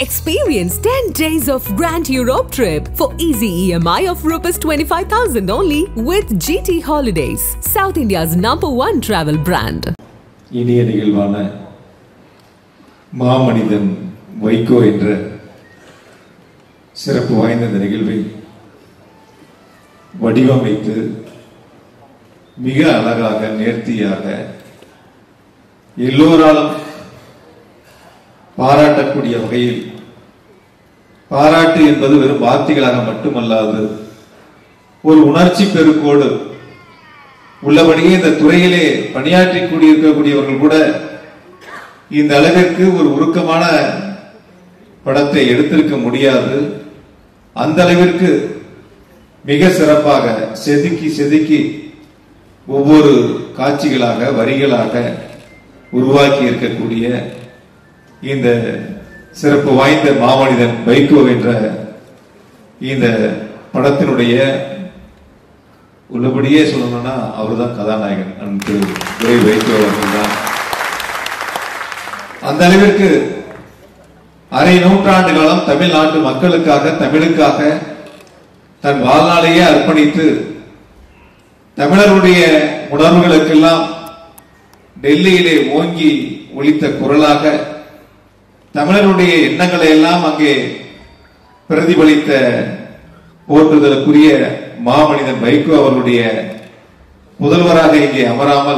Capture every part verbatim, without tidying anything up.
Experience ten days of Grand Europe trip for easy E M I of rupees twenty-five thousand only with G T Holidays, South India's number one travel brand. இனிய நிகழ்வான மாமனிதன் வைகோ என்ற சிறப்பு வாய்ந்த இந்த நிகழ்வை வடிவமைத்து மிக அழகாக நேர்த்தியாக எல்லோராலும் பாராட்டக்கூடிய வகையில், பாராட்டு என்பது வெறும் வார்த்தைகளாக மட்டுமல்லாது ஒரு உணர்ச்சி பெருக்கோடு உள்ளபடியே இந்த துறையிலே பணியாற்றி கூடியிருக்கக்கூடியவர்கள் கூட இந்த அளவிற்கு ஒரு உருக்கமான படத்தை எடுத்திருக்க முடியாது. அந்த அளவிற்கு மிக சிறப்பாக செதுக்கி செதுக்கி ஒவ்வொரு காட்சிகளாக வரிகளாக உருவாக்கி இருக்கக்கூடிய இந்த சிறப்பு வாய்ந்த மாமனிதன் வைகோ என்ற இந்த படத்தினுடைய உள்ளபடியே சொல்லணும்னா அவர்தான் கதாநாயகன். திரு துரைவைக்கோ அவர்கள் தான். அந்த அளவிற்கு அரை நூற்றாண்டு காலம் தமிழ்நாட்டு மக்களுக்காக, தமிழுக்காக தன் வாழ்நாளையே அர்ப்பணித்து தமிழருடைய உணர்வுகளுக்கெல்லாம் டெல்லியிலே ஓங்கி ஒலித்த குரலாக தமிழருடைய எண்ணங்களை எல்லாம் அங்கே பிரதிபலித்த போற்றுதலுக்குரிய மாமனிதன் வைகோ அவர்களுடைய முதல்வராக இங்கே அமராமல்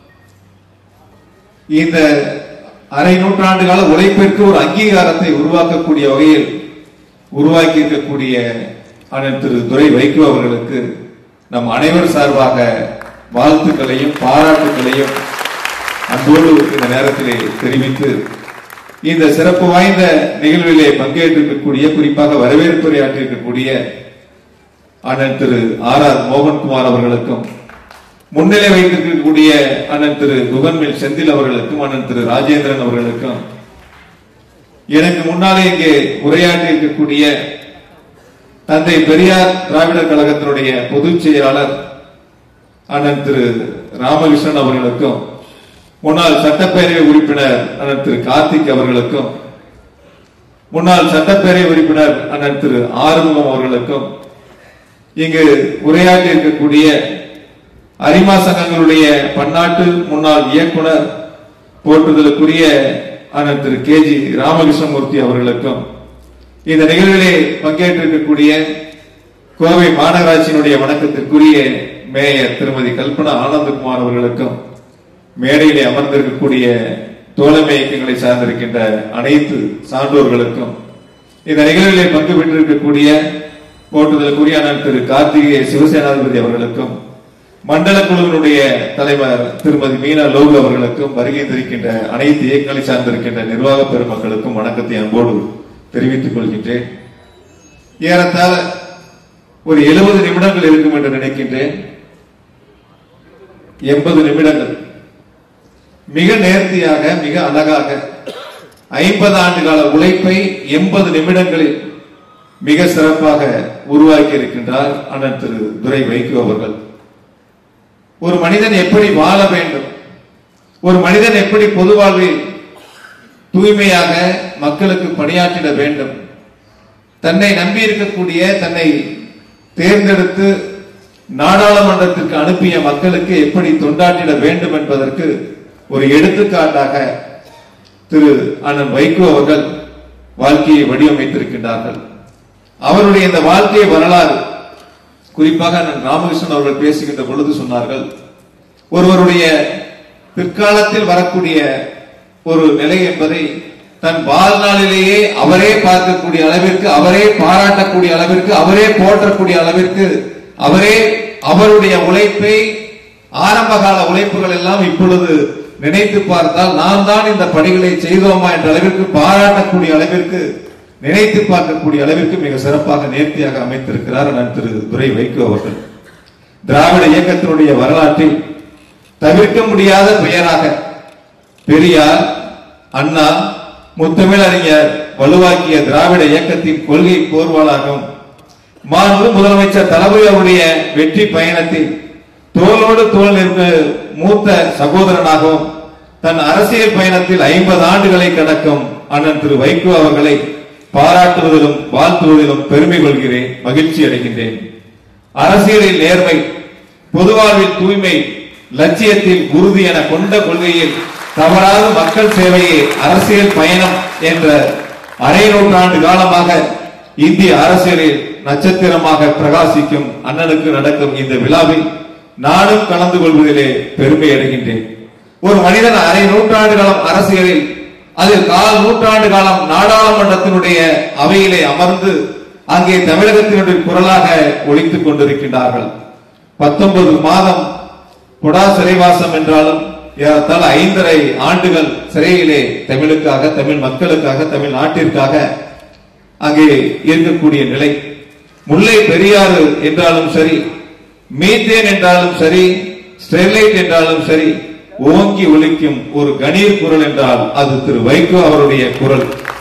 இந்த அரை நூற்றாண்டு கால உழைப்பிற்கு ஒரு அங்கீகாரத்தை உருவாக்கக்கூடிய வகையில் உருவாக்கி இருக்கக்கூடிய அண்ணன் திரு துரைவைக்கோ அவர்களுக்கு நம் அனைவர் சார்பாக வாழ்த்துக்களையும் பாராட்டுகளையும் அன்போடு இந்த நேரத்திலே தெரிவித்து, இந்த சிறப்பு வாய்ந்த நிகழ்விலே பங்கேற்றிருக்கக்கூடிய, குறிப்பாக வரவேற்புரையாற்றிருக்கக்கூடிய அண்ணன் திரு ஆர் ஆர் மோகன்குமார் அவர்களுக்கும், முன்னிலை வைத்திருக்கக்கூடிய அண்ணன் திரு குகன்மேல் செந்தில் அவர்களுக்கும், அண்ணன் திரு ராஜேந்திரன் அவர்களுக்கும், எனக்கு முன்னாலே இங்கே உரையாற்றி இருக்கக்கூடிய தந்தை பெரியார் திராவிடர் கழகத்தினுடைய பொதுச் செயலாளர் அண்ணன் திரு ராமகிருஷ்ணன் அவர்களுக்கும், முன்னாள் சட்டப்பேரவை உறுப்பினர் அண்ணன் திரு கார்த்திக் அவர்களுக்கும், முன்னாள் சட்டப்பேரவை உறுப்பினர் அண்ணன் திரு ஆறுமுகம் அவர்களுக்கும், இங்கு உரையாற்றி இருக்கக்கூடிய அரிமா சங்கங்களுடைய பன்னாட்டு முன்னாள் இயக்குனர் போற்றுதலுக்குரிய அண்ணன் திரு கே ஜி ராமகிருஷ்ணமூர்த்தி அவர்களுக்கும், இந்த நிகழ்விலே பங்கேற்றிருக்கக்கூடிய கோவை மாநகராட்சியினுடைய வணக்கத்திற்குரிய மேயர் திருமதி கல்பனா ஆனந்தகுமார் அவர்களுக்கும், மேடையிலே அமர்ந்திருக்கக்கூடிய தோழமை இயக்கங்களை சார்ந்திருக்கின்ற அனைத்து சான்றோர்களுக்கும், இந்த நிகழ்விலே பங்கு பெற்றிருக்கக்கூடிய போற்றுதலுக்குரிய அண்ணன் திரு கார்த்திகேய சிவசேனாதிபதி அவர்களுக்கும், மண்டல குழுவினுடைய தலைவர் திருமதி மீனா லோகு அவர்களுக்கும், வருகை தரிக்கின்ற அனைத்து இயக்கங்களை சார்ந்திருக்கின்ற நிர்வாக பெருமக்களுக்கும் வணக்கத்தை அன்போடு தெரிவித்துக் கொள்கின்றேன். ஏறத்தாழ ஒரு எழுபது நிமிடங்கள் இருக்கும் என்று நினைக்கின்றேன். எண்பது நிமிடங்கள் மிக நேர்த்தியாக, மிக அழகாக ஐம்பது ஆண்டு கால உழைப்பை எண்பது நிமிடங்களில் மிக சிறப்பாக உருவாக்கி இருக்கின்றார் அண்ணன் திரு துரைவைக்கோ அவர்கள். ஒரு மனிதன் எப்படி வாழ வேண்டும், ஒரு மனிதன் எப்படி பொது வாழ்வில் தூய்மையாக மக்களுக்கு பணியாற்றிட வேண்டும், தன்னை நம்பி இருக்கக்கூடிய, தன்னை தேர்ந்தெடுத்து நாடாளுமன்றத்திற்கு அனுப்பிய மக்களுக்கு எப்படி தொண்டாற்றிட வேண்டும் என்பதற்கு ஒரு எடுத்துக்காட்டாக திரு அண்ணன் வைகோ அவர்கள் வாழ்க்கையை வடிவமைத்திருக்கின்றார்கள். அவருடைய இந்த வாழ்க்கை வரலாறு, குறிப்பாக அண்ணன் ராமகிருஷ்ணன் அவர்கள் பேசுகின்ற பொழுது சொன்னார்கள், ஒருவருடைய பிற்காலத்தில் வரக்கூடிய ஒரு நிலை என்பதை தன் வாழ்நாளிலேயே அவரே பார்க்கக்கூடிய அளவிற்கு, அவரே பாராட்டக்கூடிய அளவிற்கு, அவரே போற்றக்கூடிய அளவிற்கு, அவரே அவருடைய உழைப்பை, ஆரம்பகால உழைப்புகள் எல்லாம் இப்பொழுது நினைத்து பார்த்தால் நாம் தான் இந்த பணிகளை செய்தோமா என்ற அளவிற்கு பாராட்டக்கூடிய அளவிற்கு, நினைத்து பார்க்கக்கூடிய அளவிற்கு மிக சிறப்பாக நேர்த்தியாக அமைத்திருக்கிறார் அண்ணன் திரு துரைவைக்கோ அவர்கள். திராவிட இயக்கத்தினுடைய வரலாற்றில் தவிர்க்க முடியாத பெயராக பெரியார், அண்ணா, முத்தமிழறிஞர் வலுவாக்கிய திராவிட இயக்கத்தின் கொள்கை போர்வாளாகும் மாண்பு முதலமைச்சர் தளபதி அவருடைய வெற்றி பயணத்தில் தோளோடு தோள் நிற்க மூத்த சகோதரனாகவும் தன் அரசியல் பயணத்தில் ஐம்பது ஆண்டுகளை கடக்கும் அண்ணன் திரு வைகோ அவர்களை பாராட்டுவதிலும் வாழ்த்துவதிலும் பெருமை கொள்கிறேன், மகிழ்ச்சி அடைகின்றேன். அரசியலில் நேர்மை, பொதுவாழ்வில் தூய்மை, லட்சியத்தில் உறுதி என கொண்ட கொள்கையில் தவறாத மக்கள் சேவையே அரசியல் பயணம் என்ற அரை நூற்றாண்டு காலமாக இந்திய அரசியலில் நட்சத்திரமாக பிரகாசிக்கும் அண்ணனுக்கு நடக்கும் இந்த விழாவில் நானும் கலந்து கொள்வதிலே பெருமை அடைகின்றேன். ஒரு மனிதன் அரை நூற்றாண்டு காலம் அரசியலில், அதில் கால் நூற்றாண்டு காலம் நாடாளுமன்றத்தினுடைய அவையிலே அமர்ந்து அங்கே தமிழகத்தினுடைய குரலாக ஒலித்துக் கொண்டிருக்கின்றார்கள். பத்தொன்பது மாதம் கொடா சிறைவாசம் என்றாலும் ஏறத்தாழ ஐந்தரை ஆண்டுகள் சிறையிலே தமிழுக்காக, தமிழ் மக்களுக்காக, தமிழ் நாட்டிற்காக அங்கே இருக்கக்கூடிய நிலை. முல்லை பெரியாறு என்றாலும் சரி, மீத்தேன் என்றாலும் சரி, ஸ்டெர்லைட் என்றாலும் சரி, ஓங்கி ஒலிக்கும் ஒரு கணீர் குரல் என்றால் அது திரு வைகோ அவருடைய குரல்.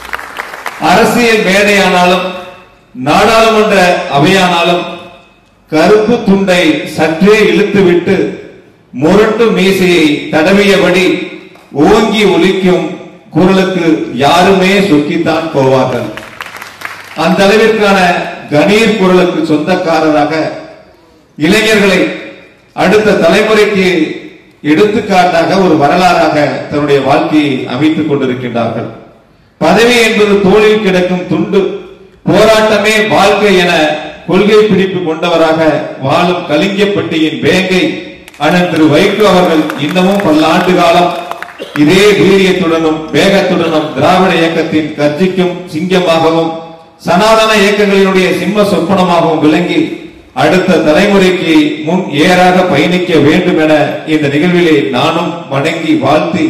அரசியல் மேடையானாலும் நாடாளுமன்ற அவையானாலும் கருப்பு துண்டை சற்றே இழுத்துவிட்டு முரட்டு மீசையை தடவியபடி ஓங்கி ஒலிக்கும் குரலுக்கு யாருமே சொக்கித்தான் போவார்கள். அந்த அளவிற்கான கணீர் குரலுக்கு சொந்தக்காரராக இளைஞர்களை அடுத்த தலைமுறைக்கு எடுத்துக்காட்டாக ஒரு வரலாறாக தன்னுடைய வாழ்க்கையை அமைத்துக் கொண்டிருக்கின்றார்கள். பதவி என்பது தோளில் கிடக்கும் துண்டு, போராட்டமே வாழ்க்கை என கொள்கை பிடிப்பு கொண்டவராக வாழும் கலிங்கப்பட்டியின் வேங்கை அண்ணன் திரு வைகோ அவர்கள் இன்னமும் பல ஆண்டு காலம் இதே வீரியத்துடனும் வேகத்துடனும் திராவிட இயக்கத்தின் கர்ஜிக்கும் சிங்கமாகவும் சனாதன இயக்கங்களினுடைய சிம்ம சொப்பனமாகவும் விளங்கி அடுத்த தலைமுறைக்கு முன் ஏறாக பயணிக்க வேண்டும் என இந்த நிகழ்விலே நானும் வணங்கி வாழ்த்தி,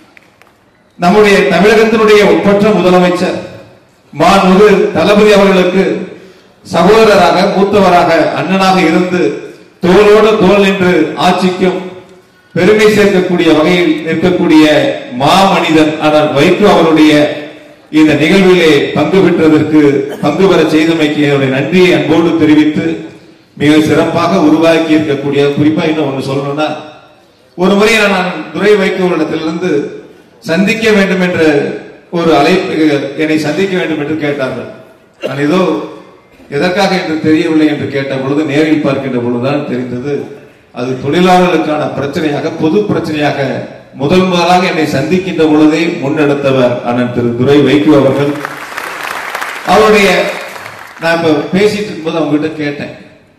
நம்முடைய தமிழகத்தினுடைய ஒப்பற்ற முதலமைச்சர் மாண்புமிகு தளபதி அவர்களுக்கு சகோதரராக, மூத்தவராக, அண்ணனாக இருந்து தோளோடு தோள் நின்று ஆட்சிக்கும் பெருமை சேர்க்கக்கூடிய வகையில் நிற்கக்கூடிய மாமனிதன் அண்ணன் வைகோ அவருடைய இந்த நிகழ்விலே பங்கு பெற்றதற்கு, பங்கு பெற செய்தமைக்கு என்னுடைய நன்றியை அன்போடு தெரிவித்து, மிக சிறப்பாக உருவாக்கி இருக்கக்கூடிய, குறிப்பா இன்னும் ஒன்று சொல்லணும்னா, ஒரு முறை நான் துரைவைக்கோவிடத்திலிருந்து சந்திக்க வேண்டும் என்ற ஒரு அழைப்பு, என்னை சந்திக்க வேண்டும் என்று கேட்டார்கள். நான் ஏதோ எதற்காக என்று தெரியவில்லை என்று கேட்ட பொழுது, நேரில் பார்க்கின்ற பொழுதுதான் தெரிந்தது அது தொழிலாளர்களுக்கான பிரச்சனையாக, பொது பிரச்சனையாக முதல் முதலாக என்னை சந்திக்கின்ற பொழுதே முன்னெடுத்தவர் அண்ணன் திரு துரைவைக்கோ அவர்கள். அவருடைய நான் இப்ப பேசிட்டு இருக்கும்போது அவங்க கிட்ட கேட்டேன்,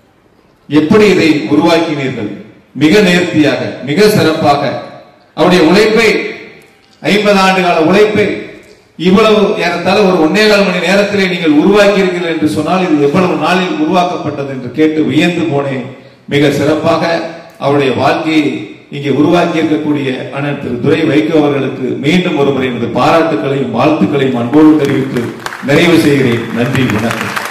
எப்படி இதை உருவாக்கினீர்கள்? மிக நேர்த்தியாக, மிக சிறப்பாக அவருடைய உழைப்பை, ஐம்பது ஆண்டு கால உழைப்பை இவ்வளவு ஏறத்தாழ ஒரு ஒன்னேகால் மணி நேரத்திலே நீங்கள் உருவாக்கியிருக்கிறீர்கள் என்று சொன்னால் இது எவ்வளவு நாளில் உருவாக்கப்பட்டது என்று கேட்டு வியந்து போனேன். மிக சிறப்பாக அவருடைய வாழ்க்கையை இங்கே உருவாக்கி இருக்கக்கூடிய அண்ணன் திரு துரைவைக்கோ அவர்களுக்கு மீண்டும் ஒருமுறை எனது பாராட்டுகளையும் வாழ்த்துக்களையும் அன்போடு தெரிவித்து நிறைவு செய்கிறேன். நன்றி, வணக்கம்.